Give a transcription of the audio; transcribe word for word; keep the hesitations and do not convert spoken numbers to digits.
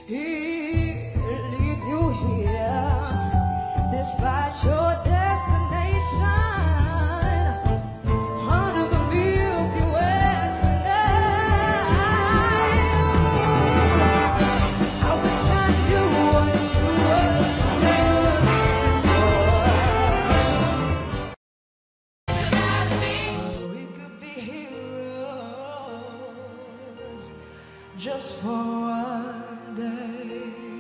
He leads you here despite your destination under the Milky Way tonight. I wish I knew what you were looking for. So we could be heroes just for one day.